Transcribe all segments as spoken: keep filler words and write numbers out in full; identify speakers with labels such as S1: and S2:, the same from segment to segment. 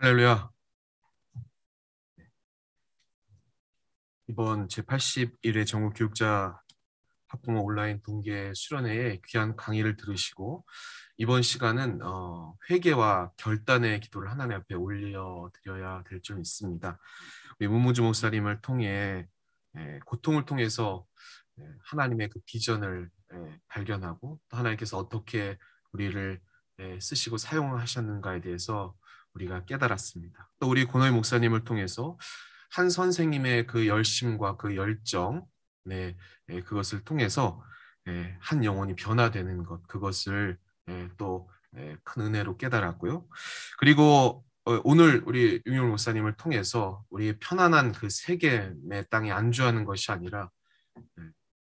S1: 할렐루야. 이번 제팔십일 회 전국교육자 학부모 온라인 동계 수련회에 귀한 강의를 들으시고 이번 시간은 어, 회개와 결단의 기도를 하나님 앞에 올려드려야 될 점 있습니다. 우리 문무주 목사님을 통해 에, 고통을 통해서 에, 하나님의 그 비전을 에, 발견하고 또 하나님께서 어떻게 우리를 에, 쓰시고 사용하셨는가에 대해서 우리가 깨달았습니다. 또 우리 고노희 목사님을 통해서 한 선생님의 그 열심과 그 열정, 네, 예, 그것을 통해서 예, 한 영혼이 변화되는 것, 그것을 예, 또 예, 큰 은혜로 깨달았고요. 그리고 어, 오늘 우리 윤용 목사님을 통해서 우리 편안한 그 세겜의 땅에 안주하는 것이 아니라 예,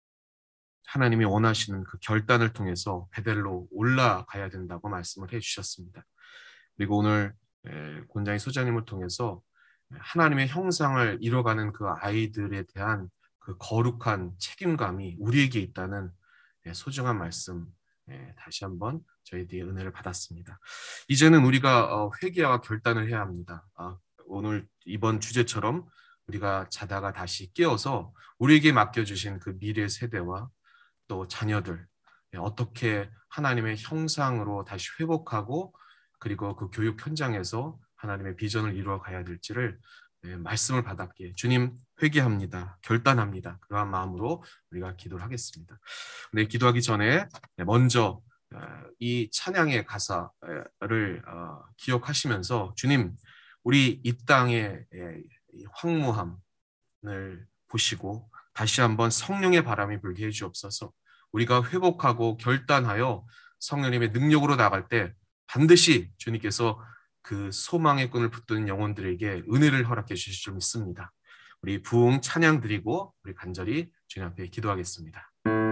S1: 하나님이 원하시는 그 결단을 통해서 베델로 올라가야 된다고 말씀을 해주셨습니다. 그리고 오늘 예, 권장희 소장님을 통해서 하나님의 형상을 이뤄가는 그 아이들에 대한 그 거룩한 책임감이 우리에게 있다는 소중한 말씀 다시 한번 저희들이 은혜를 받았습니다. 이제는 우리가 회개와 결단을 해야 합니다. 오늘 이번 주제처럼 우리가 자다가 다시 깨어서 우리에게 맡겨주신 그 미래 세대와 또 자녀들 어떻게 하나님의 형상으로 다시 회복하고 그리고 그 교육 현장에서 하나님의 비전을 이루어 가야 될지를 네, 말씀을 받았기에 주님 회개합니다. 결단합니다. 그러한 마음으로 우리가 기도를 하겠습니다. 네, 기도하기 전에 먼저 이 찬양의 가사를 기억하시면서 주님 우리 이 땅의 황무함을 보시고 다시 한번 성령의 바람이 불게 해주옵소서. 우리가 회복하고 결단하여 성령님의 능력으로 나갈 때 반드시 주님께서 그 소망의 끈을 붙드는 영혼들에게 은혜를 허락해 주실 줄 믿습니다. 우리 부흥 찬양 드리고 우리 간절히 주님 앞에 기도하겠습니다.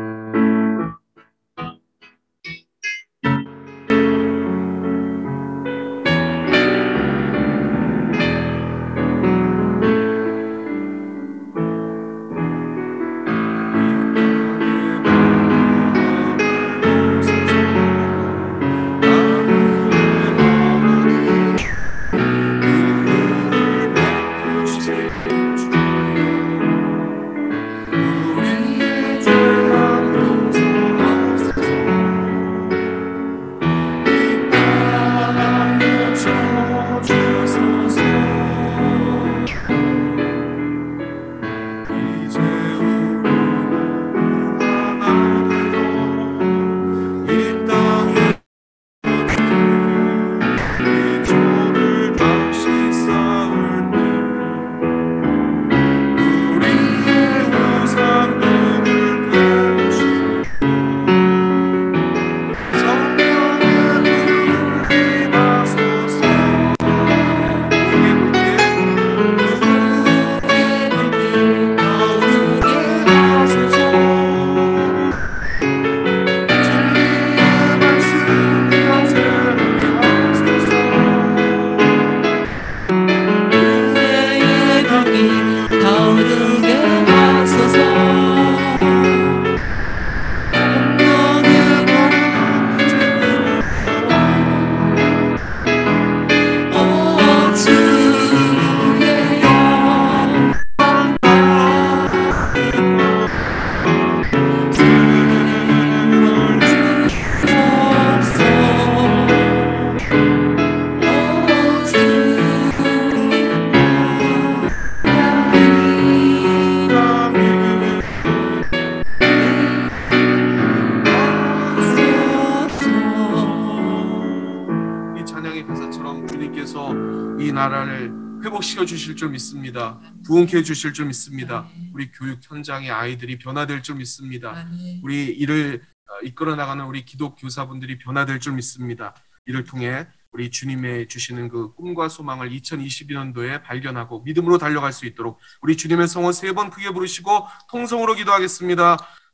S1: 회복시켜 주실 줄 믿습니다. 부흥케 해 주실 줄 믿습니다. 우리 교육 현장의 아이들이 변화될 줄 믿습니다. 우리 이를 이끌어 나가는 우리 기독 교사분들이 변화될 줄 믿습니다. 이를 통해 우리 주님의 주시는 그 꿈과 소망을 이천이십이 년도에 발견하고 믿음으로 달려갈 수 있도록 우리 주님의 성원 세 번 크게 부르시고 통성으로 기도하겠습니다.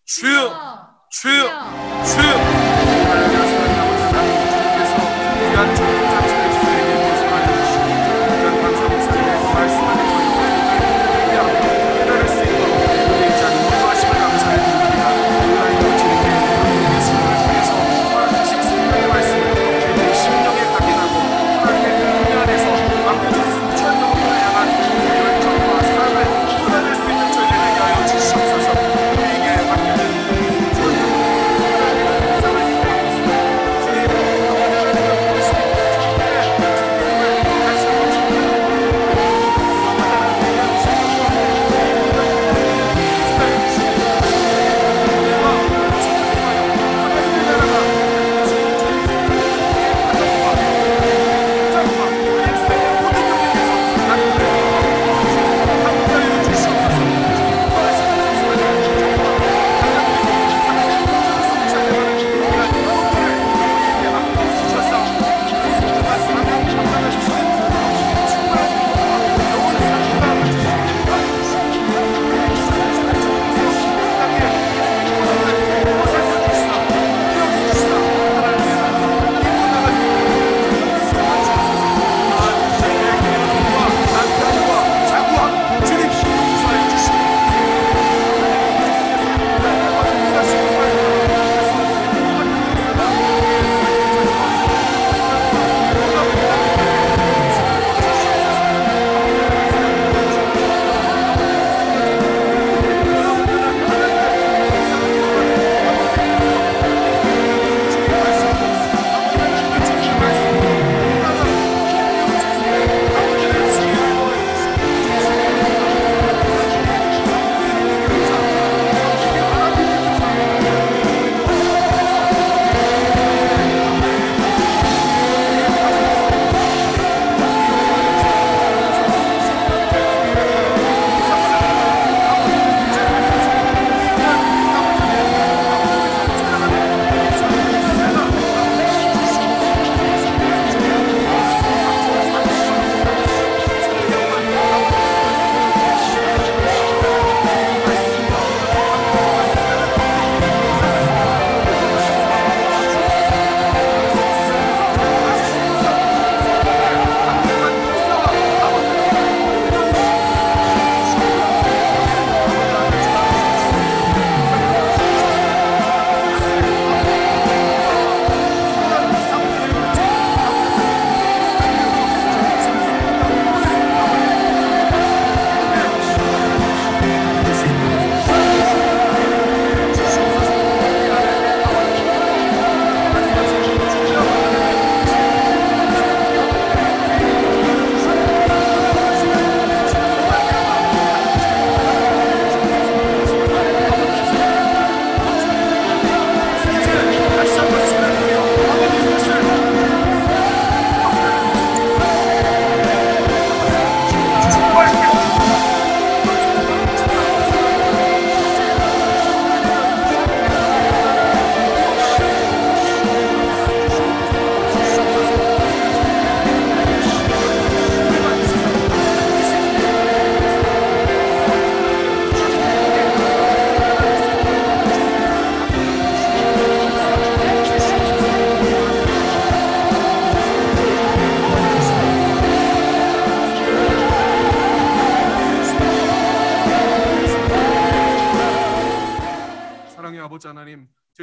S1: 주여, 주여, 주여. 주님께서 귀한 전국 자체를 저희에게 모습 알려주시고 귀한 감사 목사님의 말씀을 깨달을 수 있도록 우리 자 인도하심을 감사해 드립니다. 하나님 주님의 말씀을 통해서 다시 성령의 말씀을 주님의 심령에 각인하고 하나님의 그 은혜 안에서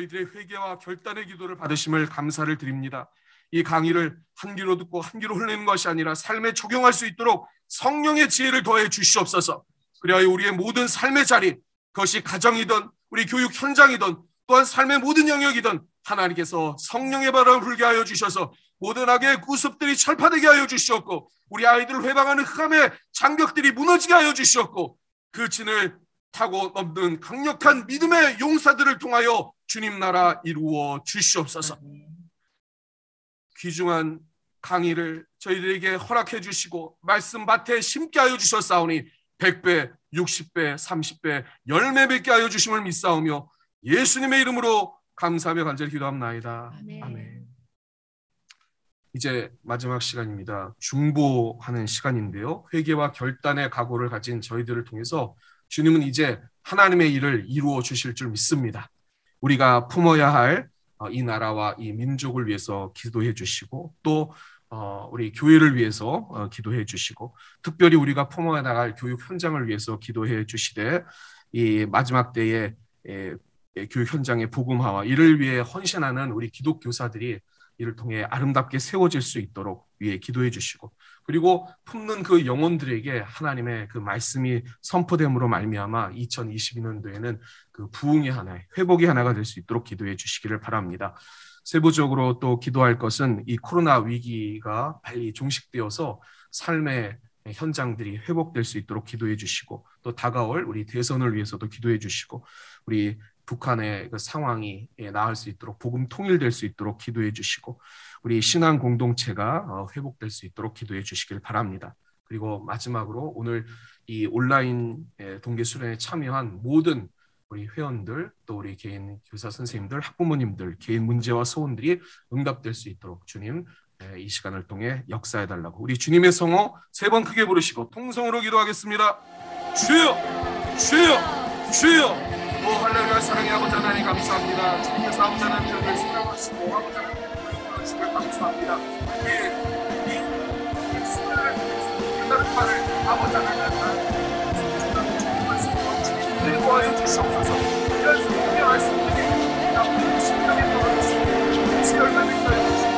S1: 저희들의 회개와 결단의 기도를 받으심을 감사를 드립니다. 이 강의를 한 귀로 듣고 한 귀로 흘리는 것이 아니라 삶에 적용할 수 있도록 성령의 지혜를 더해 주시옵소서. 그리하여 우리의 모든 삶의 자리, 그것이 가정이든 우리 교육 현장이든 또한 삶의 모든 영역이든 하나님께서 성령의 바람을 불게 하여 주셔서 모든 악의 구습들이 철파되게 하여 주시옵고 우리 아이들을 회방하는 흑암의 장벽들이 무너지게 하여 주시옵고 그 진을 타고 넘는 강력한 믿음의 용사들을 통하여 주님 나라 이루어 주시옵소서. 귀중한 강의를 저희들에게 허락해 주시고 말씀 밭에 심게 하여 주셨사오니 백 배, 육십 배, 삼십 배 열매 맺게 하여 주심을 믿사오며 예수님의 이름으로 감사하며 간절히 기도합나이다. 아멘. 아멘. 이제 마지막 시간입니다. 중보하는 시간인데요. 회개와 결단의 각오를 가진 저희들을 통해서 주님은 이제 하나님의 일을 이루어 주실 줄 믿습니다. 우리가 품어야 할 이 나라와 이 민족을 위해서 기도해 주시고 또 우리 교회를 위해서 기도해 주시고 특별히 우리가 품어야 나갈 교육 현장을 위해서 기도해 주시되 이 마지막 때에 교육 현장의 복음화와 이를 위해 헌신하는 우리 기독교사들이 이를 통해 아름답게 세워질 수 있도록 위해 기도해 주시고 그리고 품는 그 영혼들에게 하나님의 그 말씀이 선포됨으로 말미암아 이천이십이 년도에는 그 부흥의 하나, 회복의 하나가 될 수 있도록 기도해 주시기를 바랍니다. 세부적으로 또 기도할 것은 이 코로나 위기가 빨리 종식되어서 삶의 현장들이 회복될 수 있도록 기도해 주시고 또 다가올 우리 대선을 위해서도 기도해 주시고 우리 북한의 그 상황이 나을 수 있도록 복음 통일될 수 있도록 기도해 주시고 우리 신앙 공동체가 회복될 수 있도록 기도해 주시길 바랍니다. 그리고 마지막으로 오늘 이 온라인 동계 수련에 참여한 모든 우리 회원들 또 우리 개인 교사 선생님들 학부모님들 개인 문제와 소원들이 응답될 수 있도록 주님 이 시간을 통해 역사해 달라고 우리 주님의 성호 세 번 크게 부르시고 통성으로 기도하겠습니다. 주여 주여 주여. 오 할렐루야. 사랑의 아버지 하나님 감사합니다. 주님께서 아버지 하나님 저희를 사랑하시고 아버지 하나님 저희를 감사합니다. 이 수련을 끝나는 말을 아버지 하나님 인도하여 주시옵소서. 이런 성령의 말씀들이 나쁜 심령에 떨어졌습니다. 지열만을 떨어졌습니다.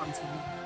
S2: 감사합니다.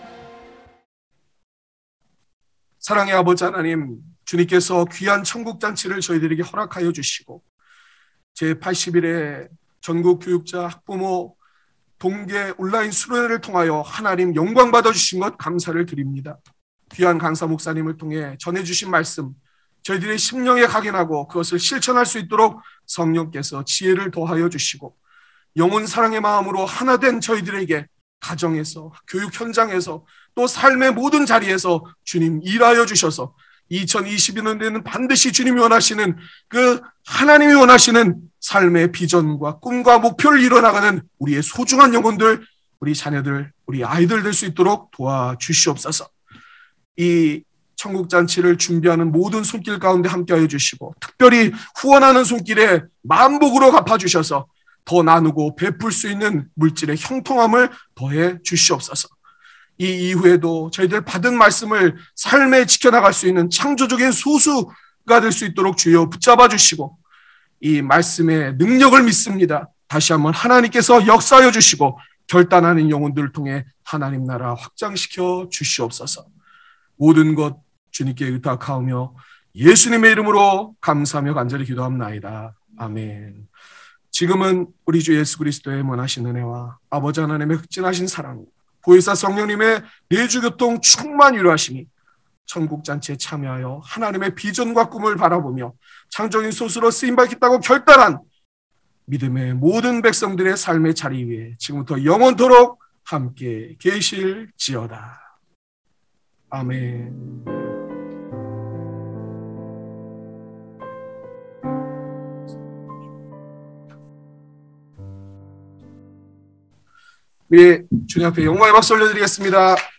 S2: 사랑의 아버지 하나님, 주님께서 귀한 천국잔치를 저희들에게 허락하여 주시고 제팔십 일에 전국 교육자, 학부모, 동계 온라인 수련회를 통하여 하나님 영광 받아주신 것 감사를 드립니다. 귀한 강사 목사님을 통해 전해주신 말씀 저희들의 심령에 각인하고 그것을 실천할 수 있도록 성령께서 지혜를 더하여 주시고 영혼 사랑의 마음으로 하나 된 저희들에게 가정에서, 교육 현장에서, 또 삶의 모든 자리에서 주님 일하여 주셔서 이천이십이 년에는 반드시 주님이 원하시는 그 하나님이 원하시는 삶의 비전과 꿈과 목표를 이뤄나가는 우리의 소중한 영혼들, 우리 자녀들, 우리 아이들 될 수 있도록 도와주시옵소서. 이 천국잔치를 준비하는 모든 손길 가운데 함께하여 주시고 특별히 후원하는 손길에 만복으로 갚아주셔서 더 나누고 베풀 수 있는 물질의 형통함을 더해 주시옵소서. 이 이후에도 저희들 받은 말씀을 삶에 지켜나갈 수 있는 창조적인 소수가 될 수 있도록 주여 붙잡아 주시고 이 말씀의 능력을 믿습니다. 다시 한번 하나님께서 역사하여 주시고 결단하는 영혼들을 통해 하나님 나라 확장시켜 주시옵소서. 모든 것 주님께 의탁하오며 예수님의 이름으로 감사하며 간절히 기도합나이다. 아멘. 지금은 우리 주 예수 그리스도의 원하신 은혜와 아버지 하나님의 극진하신 사랑, 보혜사 성령님의 내주교통 충만 위로하심이 천국잔치에 참여하여 하나님의 비전과 꿈을 바라보며 창조인 소수로 쓰임받겠다고 결단한 믿음의 모든 백성들의 삶의 자리 위에 지금부터 영원토록 함께 계실지어다. 아멘. 우리 주님 앞에 영광의 박수 올려드리겠습니다.